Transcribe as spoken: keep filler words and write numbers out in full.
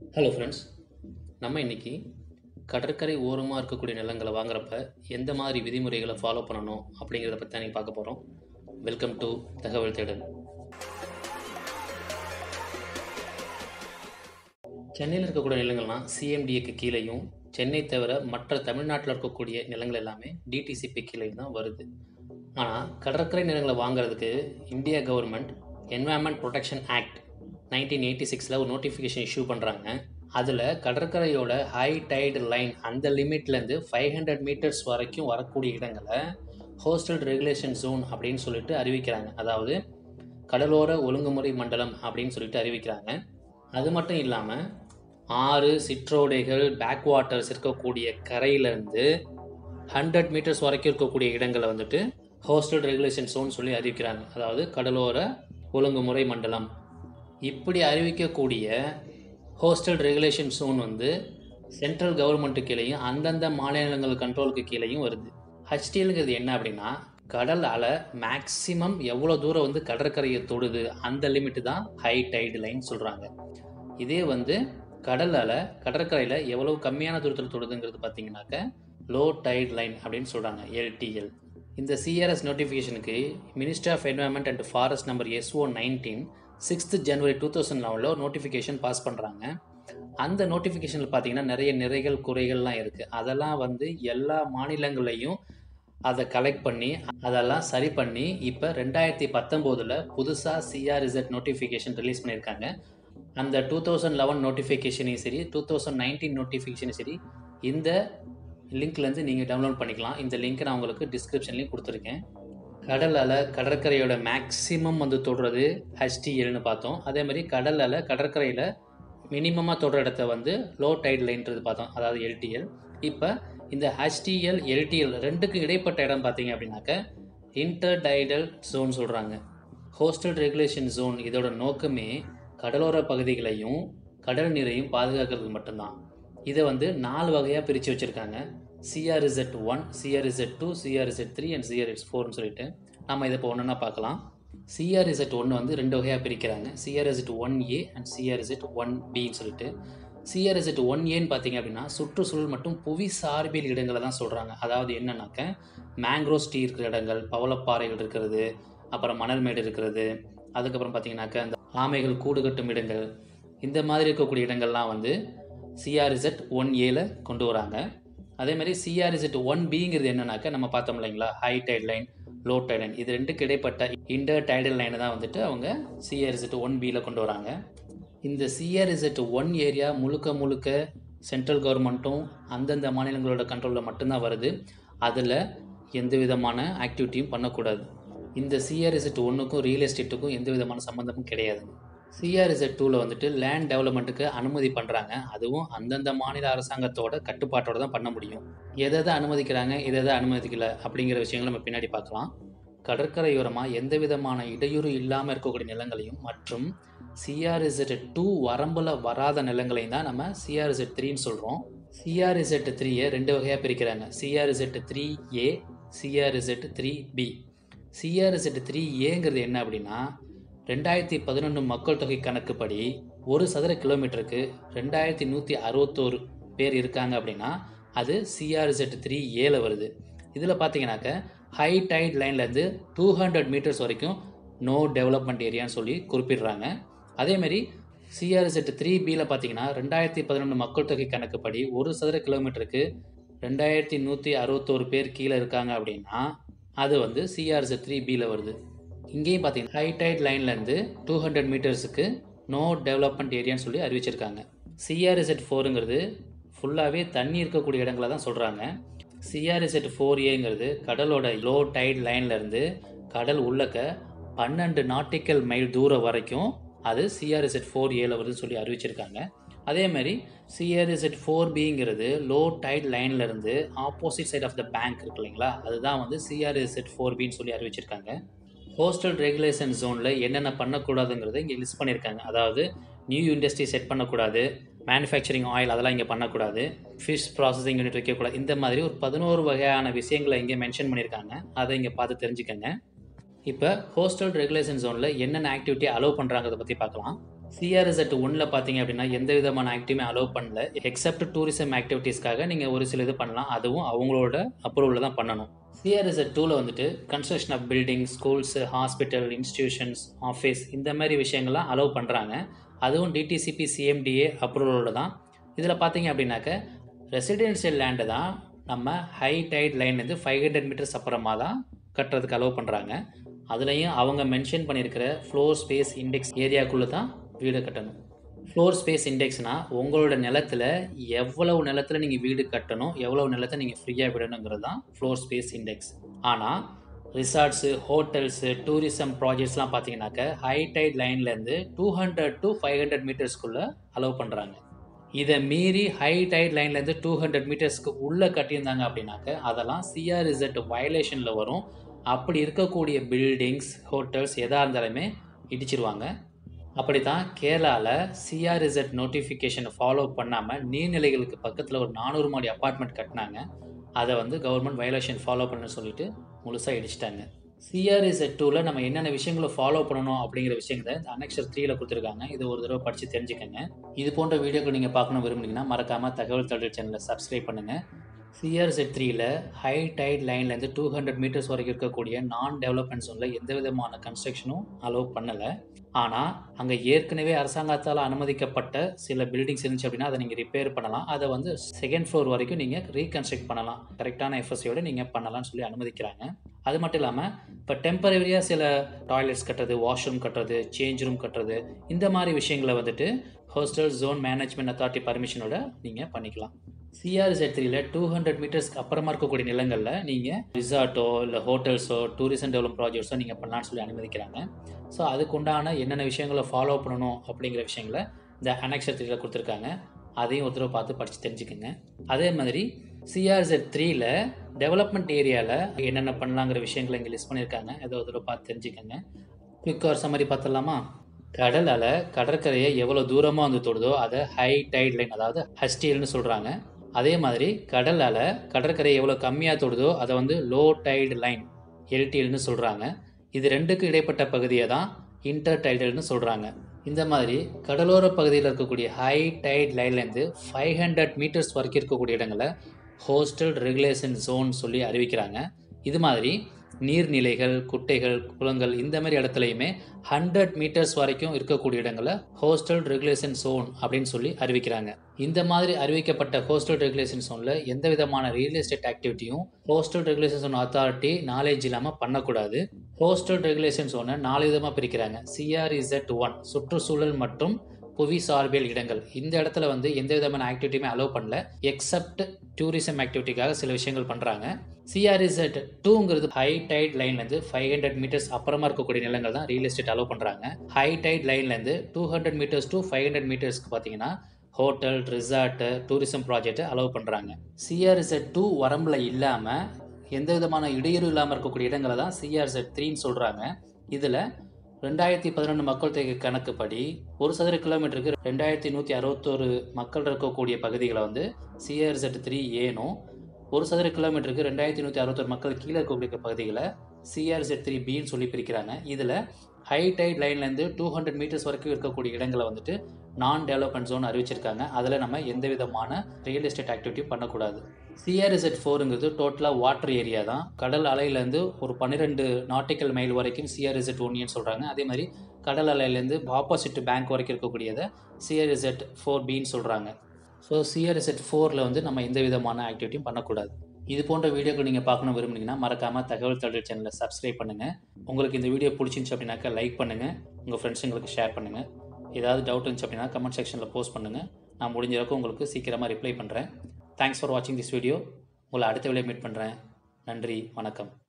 Hello friends, நம்ம இன்னைக்கு கடற்கரை ஓரமாக இருக்கக்கூடிய நிலங்களை வாங்குறப்ப எந்த மாதிரி விதிமுறைகளை ஃபாலோ பண்ணணும் அப்படிங்கிறத பற்றி தான் நீங்கள் பார்க்க போகிறோம். வெல்கம் டு தகவல் தேடல். சென்னையில் இருக்கக்கூடிய நிலங்கள்லாம் சிஎம்டிஏக்கு கீழேயும், சென்னை தவிர மற்ற தமிழ்நாட்டில் இருக்கக்கூடிய நிலங்கள் எல்லாமே டிடிசிபி கீழேயும் தான் வருது. ஆனால் கடற்கரை நிலங்களை வாங்குறதுக்கு India government environment protection act nineteen eighty சிக்ஸில் ஒரு நோட்டிஃபிகேஷன் இஷ்யூ பண்ணுறாங்க. அதில் கடற்கரையோட ஹை டைடு லைன் அந்த லிமிட்லேருந்து ஃபைவ் ஹண்ட்ரட் மீட்டர்ஸ் வரைக்கும் வரக்கூடிய இடங்களை கோஸ்டல் ரெகுலேஷன் ஜோன் அப்படின்னு சொல்லிட்டு அறிவிக்கிறாங்க. அதாவது கடலோர ஒழுங்குமுறை மண்டலம் அப்படின்னு சொல்லிட்டு அறிவிக்கிறாங்க. அது மட்டும் இல்லாமல் ஆறு, சிற்றோடைகள், பேக் வாட்டர்ஸ் இருக்கக்கூடிய கரையிலேருந்து ஹண்ட்ரட் மீட்டர்ஸ் வரைக்கும் இருக்கக்கூடிய இடங்களை வந்துட்டு கோஸ்டல் ரெகுலேஷன் ஜோன் சொல்லி அறிவிக்கிறாங்க. அதாவது கடலோர ஒழுங்குமுறை மண்டலம். இப்படி அறிவிக்கக்கூடிய கோஸ்டல் ரெகுலேஷன் ஜோன் வந்து சென்ட்ரல் கவர்மெண்ட்டு கீழேயும் அந்தந்த மாநிலங்கள் கண்ட்ரோலுக்கு கீழேயும் வருது. ஹெச்டிஎல்ங்கிறது என்ன அப்படின்னா, கடல் அலை மேக்சிமம் எவ்வளோ தூரம் வந்து கடற்கரையை தொடுது அந்த லிமிட்டு தான் ஹை டைடு லைன் சொல்கிறாங்க. இதே வந்து கடல் அலை கடற்கரையில் எவ்வளோ கம்மியான தூரத்தில் தொடுதுங்கிறது பார்த்தீங்கன்னாக்க லோ டைட் லைன் அப்படின்னு சொல்கிறாங்க, எல்டிஎல். இந்த சிஆர்எஸ் நோட்டிஃபிகேஷனுக்கு ministry of environment and forest number SO nineteen sixth January two thousand லெவனில் ஒரு நோட்டிஃபிகேஷன் பாஸ் பண்ணுறாங்க. அந்த நோட்டிஃபிகேஷனில் பார்த்தீங்கன்னா நிறைய நிறைகள் குறைகள்லாம் இருக்குது. அதெல்லாம் வந்து எல்லா மாநிலங்களையும் அதை கலெக்ட் பண்ணி அதெல்லாம் சரி பண்ணி இப்போ ரெண்டாயிரத்தி பத்தொம்போதில் புதுசாக சிஆர்இசட் நோட்டிஃபிகேஷன் ரிலீஸ் பண்ணியிருக்காங்க. அந்த டூ தௌசண்ட் லெவன் நோட்டிஃபிகேஷனையும் சரி, டூ தௌசண்ட் நைன்டீன் நோட்டிஃபிகேஷனும் சரி, இந்த லிங்க்லேருந்து நீங்கள் டவுன்லோட் பண்ணிக்கலாம். இந்த லிங்க்கை நான் உங்களுக்கு டிஸ்கிரிப்ஷன்லேயும் கொடுத்துருக்கேன். கடல் அலை கடற்கரையோட மேக்ஸிமம் வந்து தொடுறது ஹெச்டிஎல்னு பார்த்தோம். அதே மாதிரி கடல் அலை கடற்கரையில் மினிமமாக தொடுற இடத்த வந்து லோ டைட் லைன்றது பார்த்தோம், அதாவது எல்டிஎல். இப்போ இந்த ஹெச்டிஎல், எல்டிஎல் ரெண்டுக்கு இடைப்பட்ட இடம் பார்த்தீங்க அப்படின்னாக்க இன்டர் டைடல் ஜோன் சொல்கிறாங்க. கோஸ்டல் ரெகுலேஷன் ஜோன் இதோட நோக்கமே கடலோர பகுதிகளையும் கடல் நீரையும் பாதுகாக்கிறதுக்கு மட்டும்தான். இதை வந்து நாலு வகையாக பிரித்து வச்சுருக்காங்க. CRZ one, CRZ two, CRZ three and CRZ ஃபோர்னு சொல்லிட்டு நம்ம இதை இப்போ ஒன்றுனா பார்க்கலாம். சிஆர்இசட் ஒன்று வந்து ரெண்டு வகையாக பிரிக்கிறாங்க, CRZ one A and CRZ one பின்னு சொல்லிட்டு. சிஆர்இசட் ஒன் ஏன்னு பார்த்தீங்க அப்படின்னா சுற்றுச்சூழல் மற்றும் புவி சார்பியல் இடங்களை தான் சொல்கிறாங்க. அதாவது என்னன்னாக்க மேங்க்ரோஸ் டீ இருக்கிற இடங்கள், பவளப்பாறைகள் இருக்கிறது, அப்புறம் மணல் மேடு இருக்கிறது, அதுக்கப்புறம் பார்த்தீங்கன்னாக்க அந்த ஆமைகள் கூடு கட்டும் இடங்கள், இந்த மாதிரி இருக்கக்கூடிய இடங்கள்லாம் வந்து சிஆர்இசட் ஒன் ஏல கொண்டு வராங்க. அதே மாதிரி சிஆர்இசட் ஒன் பிங்கிறது என்னன்னாக்க நம்ம பார்த்தோம் இல்லைங்களா, high tide line, low tide line, இது ரெண்டுக்கு இடைப்பட்ட இன்டர் டைடல் லைனை தான் வந்துட்டு அவங்க சிஆர்இசட் ஒன் பியில் கொண்டு வராங்க. இந்த சிஆர்இசட் ஒன் ஏரியா முழுக்க முழுக்க சென்ட்ரல் கவர்மெண்ட்டும் அந்தந்த மாநிலங்களோட கண்ட்ரோலில் மட்டும்தான் வருது. அதில் எந்த விதமான ஆக்டிவிட்டியும் பண்ணக்கூடாது. இந்த சிஆர்இசட் ஒன்றுக்கும் ரியல் எஸ்டேட்டுக்கும் எந்த விதமான சம்மந்தமும் கிடையாது. சிஆர்இசட் டூவில் வந்துட்டு லேண்ட் டெவலப்மெண்ட்டுக்கு அனுமதி பண்ணுறாங்க. அதுவும் அந்தந்த மாநில அரசாங்கத்தோட கட்டுப்பாட்டோடு தான் பண்ண முடியும். எதை எதை அனுமதிக்கிறாங்க, எதை எதை அனுமதிக்கலை அப்படிங்கிற விஷயங்களை நம்ம பின்னாடி பார்க்கலாம். கடற்கரையோரமாக எந்த விதமான இடையூறு இல்லாமல் இருக்கக்கூடிய நிலங்களையும் மற்றும் சிஆர்இசட் டூ வரம்பில் வராத நிலங்களையும் தான் நம்ம சிஆர்இசட் த்ரீன்னு சொல்கிறோம். சிஆர்இசட் த்ரீயை ரெண்டு வகையாக பிரிக்கிறாங்க, CRZ three A, CRZ three B. CRZ three ஏங்கிறது என்ன அப்படின்னா, ரெண்டாயிரத்தி பதினொன்று மக்கள் தொகை கணக்குப்படி ஒரு சதுர கிலோமீட்டருக்கு ரெண்டாயிரத்தி நூற்றி அறுபத்தோரு பேர் இருக்காங்க அப்படின்னா அது சிஆர்இசட் த்ரீ ஏல வருது. இதில் பார்த்தீங்கன்னாக்க ஹை டைட் லைன்லேருந்து டூ ஹண்ட்ரட் மீட்டர்ஸ் வரைக்கும் நோ டெவலப்மெண்ட் ஏரியான்னு சொல்லி குறிப்பிடுறாங்க. அதேமாதிரி சிஆர்இசட் த்ரீ பியில் பார்த்தீங்கன்னா ரெண்டாயிரத்தி பதினொன்று மக்கள் தொகை கணக்குப்படி ஒரு சதுர கிலோமீட்டருக்கு ரெண்டாயிரத்தி நூற்றி அறுபத்தோரு பேர் கீழே இருக்காங்க அப்படின்னா அது வந்து சிஆர்இசட் த்ரீ பியில் வருது. இங்கேயும் பார்த்தீங்கன்னா ஹை டைட் லைன்லேருந்து டூ ஹண்ட்ரட் மீட்டர்ஸுக்கு நோ டெவலப்மெண்ட் ஏரியான்னு சொல்லி அறிவிச்சிருக்காங்க. சிஆர்இசட் ஃபோருங்கிறது ஃபுல்லாகவே தண்ணி இருக்கக்கூடிய இடங்களை தான் சொல்கிறாங்க. சிஆர்இசட் ஃபோர் ஏங்கிறது கடலோட லோ டைட் லைன்லேருந்து கடல் உள்ளக்க பன்னெண்டு நாட்டிக்கல் மைல் தூரம் வரைக்கும் அது சிஆர்இசட் ஃபோர் ஏல வருதுன்னு சொல்லி அறிவிச்சிருக்காங்க. அதேமாதிரி சிஆர்இசட் ஃபோர் பிங்கிறது லோ டைட் லைன்லேருந்து opposite side of the bank இருக்கு இல்லைங்களா, அதுதான் வந்து சிஆர்இசட் ஃபோர் பின்னு சொல்லி அறிவிச்சிருக்காங்க. கோஸ்டல் ரெகுலேஷன் ஜோனில் என்னென்ன பண்ணக்கூடாதுங்கிறத இங்கே லிஸ்ட் பண்ணியிருக்காங்க. அதாவது நியூ இண்டஸ்ட்ரி செட் பண்ணக்கூடாது, மேனுஃபேக்சரிங் ஆயில் அதெல்லாம் இங்கே பண்ணக்கூடாது, ஃபிஷ் ப்ராசஸிங் யூனிட் வைக்கக்கூடாது, இந்த மாதிரி ஒரு பதினோரு வகையான விஷயங்களை இங்கே மென்ஷன் பண்ணியிருக்காங்க. அதை இங்கே பார்த்து தெரிஞ்சுக்கங்க. இப்போ கோஸ்டல் ரெகுலேஷன் ஜோனில் என்னென்ன ஆக்டிவிட்டி அலோவ் பண்ணுறாங்கிறத பற்றி பார்க்கலாம். சிஆர்இசட் ஒன்ல பார்த்தீங்க அப்படின்னா, எந்த விதமான ஆக்டிவிட்டியுமே அலோவ் பண்ணல. எக்ஸெப்ட் டூரிசம் ஆக்டிவிட்டீஸ்க்காக நீங்க ஒரு சில இது பண்ணலாம். அதுவும் அவங்களோட அப்ரூவல்ல தான் பண்ணணும். சிஆர்இசட் டூல வந்துட்டு construction of building, schools, hospital, institutions, office இந்த மாரி விஷயங்கள்லாம் அலோவ் பண்றாங்க. அதுவும் டிடிசிபி, சிஎம்டிஏ அப்ரூவலோட தான். இதில பார்த்தீங்க அப்படின்னாக்க, ரெசிடென்ஷியல் லேண்ட் தான் நம்ம ஹை டைட் லைன்லேருந்து ஐநூறு மீட்டர்ஸ் அப்புறமா தான் கட்டுறதுக்கு அலோவ் பண்றாங்க. அதுலயும் அவங்க மென்ஷன் பண்ணியிருக்கிற ஃப்ளோர் ஸ்பேஸ் இண்டெக்ஸ் ஏரியாக்குள்ள தான் வீடு கட்டணும். ஃப்ளோர் ஸ்பேஸ் இண்டெக்ஸ்னா உங்களோட நிலத்துல எவ்வளவு நிலத்துல நீங்க வீடு கட்டணும், எவ்வளவு நிலத்தை நீங்க ஃப்ரீயா விடணுங்கிறது தான் ஃப்ளோர் ஸ்பேஸ் இண்டெக்ஸ். ஆனா ரிசார்ட்ஸு, ஹோட்டல்ஸு, டூரிசம் ப்ராஜெக்ட்ஸ்லாம் பார்த்தீங்கன்னாக்க ஹை டைட் லைன்லேருந்து two hundred to five hundred மீட்டர்ஸ்க்குள்ளே அலோவ் பண்ணுறாங்க. இதை மீறி ஹை டைட் லைன்லேருந்து டூ ஹண்ட்ரட் மீட்டர்ஸ்க்கு உள்ளே கட்டியிருந்தாங்க அப்படின்னாக்க அதெல்லாம் சிஆர்இசட் வயலேஷனில் வரும். அப்படி இருக்கக்கூடிய பில்டிங்ஸ், ஹோட்டல்ஸ் எதாக இருந்தாலுமே இடிச்சிருவாங்க. அப்படி தான் கேரளாவில் சிஆர்இசட் நோட்டிஃபிகேஷனை ஃபாலோ பண்ணாமல் நீர்நிலைகளுக்கு பக்கத்தில் ஒரு நானூறு மாடி அப்பார்ட்மெண்ட் கட்டினாங்க. அதை வந்து கவர்மெண்ட் வயலேஷன் ஃபாலோ பண்ண சொல்லிட்டு முழுசாக இடிச்சிட்டாங்க. சிஆர்இசட் டூவில் நம்ம என்னென்ன விஷயங்களை ஃபாலோ பண்ணணும் அப்படிங்கிற விஷயங்களை இந்த அனெக்சர் த்ரீல கொடுத்துருக்காங்க. இது ஒரு தடவை படித்து தெரிஞ்சுக்கங்க. இது போன்ற வீடியோக்கள் நீங்கள் பார்க்கணும் விரும்புனீங்கன்னா மறக்காமல் தகவல் தகவல் சேனலை சப்ஸ்கிரைப் பண்ணுங்கள். சிஆர்இசட் த்ரீல ஹை டைட் லைன்லேருந்து டூ ஹண்ட்ரட் மீட்டர்ஸ் வரைக்கும் இருக்கக்கூடிய நான் டெவலப்மெண்ட் ஜோனில் எந்த விதமான கன்ஸ்ட்ரக்ஷனும் அலோவ் பண்ணலை. ஆனால் அங்கே ஏற்கனவே அரசாங்கத்தால் அனுமதிக்கப்பட்ட சில பில்டிங்ஸ் இருந்துச்சு அப்படின்னா அதை நீங்கள் ரிப்பேர் பண்ணலாம். அதை வந்து செகண்ட் ஃப்ளோர் வரைக்கும் நீங்கள் ரீகன்ஸ்ட்ரக்ட் பண்ணலாம். கரெக்டான எஃப்எஸ்சியோடு நீங்கள் பண்ணலாம்னு சொல்லி அனுமதிக்கிறாங்க. அது மட்டும் இல்லாமல் இப்போ டெம்பரரியாக சில டாய்லெட்ஸ் கட்டுறது, வாஷ்ரூம் கட்டுறது, சேஞ்ச் ரூம் கட்டுறது இந்த மாதிரி விஷயங்களை வந்துட்டு ஹோஸ்டல் ஜோன் மேனேஜ்மெண்ட் அத்தாரிட்டி பர்மிஷனோட நீங்கள் பண்ணிக்கலாம். சிஆர்இசட் த்ரீல டூ ஹண்ட்ரட் மீட்டர்ஸ்க்கு அப்புறமா இருக்கக்கூடிய நிலங்களில் நீங்கள் ரிசார்ட்டோ இல்லை ஹோட்டல்ஸோ டூரிசம் டெவலப் ப்ராஜெக்ட்ஸோ நீங்கள் பண்ணலான்னு சொல்லி அனுமதிக்கிறாங்க. ஸோ அதுக்கு உண்டான என்னென்ன விஷயங்களை ஃபாலோ பண்ணணும் அப்படிங்கிற விஷயங்களை இந்த அனெக்சர் த்ரீல கொடுத்துருக்காங்க. அதையும் ஒரு தடவை பார்த்து படித்து தெரிஞ்சுக்கோங்க. அதே மாதிரி சிஆர்இசட் த்ரீல டெவலப்மெண்ட் ஏரியாவில் என்னென்ன பண்ணலாங்கிற விஷயங்களை இங்கே லிஸ்ட் பண்ணியிருக்காங்க. அதை ஒரு தடவை பார்த்து தெரிஞ்சுக்கோங்க. குயிக்காக ஒரு சம்மரி பார்த்துடலாமா? கடல் அலை கடற்கரையை எவ்வளோ தூரமாக வந்து தொடுதோ அதை ஹை டைட் லைன், அதாவது ஹெச்டிஎல்னு சொல்கிறாங்க. அதே மாதிரி கடல் அலை கடற்கரையை எவ்வளோ கம்மியாக தொடுதோ அதை வந்து லோ டைட் லைன், எல்டிஎல்னு சொல்கிறாங்க. இது ரெண்டுக்கு இடைப்பட்ட பகுதியை தான் இன்டர் டைடல்னு சொல்கிறாங்க. இந்த மாதிரி கடலோர பகுதியில் இருக்கக்கூடிய ஹை டைட் லைன்லேருந்து ஃபைவ் ஹண்ட்ரட் மீட்டர்ஸ் வரைக்கும் இருக்கக்கூடிய இடங்களை ஹோஸ்டல் ரெகுலேஷன் ஜோன் சொல்லி அறிவிக்கிறாங்க. இது மாதிரி நீர்நிலைகள், குட்டைகள், குளங்கள் இந்த மாதிரி இடத்துலையுமே ஹண்ட்ரட் மீட்டர்ஸ் வரைக்கும் இருக்கக்கூடிய இடங்களை ஹோஸ்டல் ரெகுலேஷன் ஜோன் அப்படின்னு சொல்லி அறிவிக்கிறாங்க. இந்த மாதிரி அறிவிக்கப்பட்ட ஹோஸ்டல் ரெகுலேஷன் ஜோனில் எந்த விதமான ரியல் எஸ்டேட் ஆக்டிவிட்டியும் coastal regulation zone authority knowledge இல்லாமல் பண்ணக்கூடாது. ஹோஸ்டல் ரெகுலேஷன் ஜோனை நாலு விதமாக பிரிக்கிறாங்க. சிஆர்இசட் ஒன் சுற்றுச்சூழல் மற்றும் புவி சார்பியல் இடங்கள். இந்த இடத்துல வந்து எந்த விதமான ஆக்டிவிட்டியுமே அலோவ் பண்ணல. எக்ஸப்ட் டூரிசம் ஆக்டிவிட்டிக்காக சில விஷயங்கள் பண்ணுறாங்க. சிஆர்இசட் டூங்கிறது ஹை டைட் லைன்லேருந்து ஃபைவ் ஹண்ட்ரட் மீட்டர்ஸ் அப்புறமா இருக்கக்கூடிய நிலங்கள் தான் ரியல் எஸ்டேட் அலோவ் பண்ணுறாங்க. ஹை டைட் லைன்லேருந்து two hundred metres to five hundred மீட்டர்ஸ்க்கு பார்த்தீங்கன்னா hotel, resort, tourism project allow பண்ணுறாங்க. சிஆர்இசட் டூ வரம்பில் இல்லாமல் எந்த விதமான இடையூறு இல்லாமல் இருக்கக்கூடிய இடங்களை தான் சிஆர்இசட் த்ரீன்னு சொல்கிறாங்க. இதில் ரெண்டாயிரத்தி பதினொன்று மக்கள் தொகை கணக்குப்படி ஒரு சதுர கிலோமீட்டருக்கு ரெண்டாயிரத்தி நூற்றி அறுபத்தோரு மக்கள் இருக்கக்கூடிய பகுதிகளை வந்து சிஆர்இசட் த்ரீ ஏனும், ஒரு சதுர கிலோமீட்டருக்கு ரெண்டாயிரத்தி நூற்றி அறுபத்தோரு மக்கள் கீழே இருக்கக்கூடிய பகுதிகளை சிஆர்இசட் த்ரீ பின்னு சொல்லி பிரிக்கிறாங்க. இதில் ஹை டைட் லைன்லேருந்து டூ ஹண்ட்ரட் மீட்டர்ஸ் வரைக்கும் இருக்கக்கூடிய இடங்களை வந்துட்டு நான் டெவலப்மெண்ட் ஜோன் அறிவிச்சிருக்காங்க. அதில் நம்ம எந்த விதமான ரியல் எஸ்டேட் ஆக்டிவிட்டியும் பண்ணக்கூடாது. சிஆர்இசட் ஃபோருங்கிறது டோட்டலாக வாட்டர் ஏரியா தான். கடல் அலையிலேருந்து ஒரு பன்னிரெண்டு நாட்டிக்கல் மைல் வரைக்கும் சிஆர்இசட் ஒன்னின்னு சொல்கிறாங்க. அதே மாதிரி கடல் அலையிலேருந்து ஆப்போசிட் பேங்க் வரைக்கும் இருக்கக்கூடியதை சிஆர்இசட் ஃபோர் பின்னு சொல்கிறாங்க. ஸோ சிஆர்இசட் ஃபோரில் வந்து நம்ம எந்த விதமான ஆக்டிவிட்டியும் பண்ணக்கூடாது. இது போன்ற வீடியோக்கள் நீங்கள் பார்க்கணும் விரும்புனீங்கன்னா மறக்காமல் தகவல் தகவல் சேனலை சப்ஸ்கிரைப் பண்ணுங்கள். உங்களுக்கு இந்த வீடியோ பிடிச்சிருந்துச்சு அப்படின்னாக்கா லைக் பண்ணுங்கள், உங்கள் ஃப்ரெண்ட்ஸுங்களுக்கு ஷேர் பண்ணுங்கள். ஏதாவது டவுட் இருந்துச்சு அப்படின்னா கமெண்ட் செக்ஷனில் போஸ்ட் பண்ணுங்கள். நான் முடிஞ்ச அளவுக்கு உங்களுக்கு சீக்கிரமாக ரிப்ளை பண்ணுறேன். தேங்க்ஸ் ஃபார் வாட்சிங் திஸ் வீடியோ. உங்களை அடுத்த வீடியோ மீட் பண்ணுறேன். நன்றி, வணக்கம்.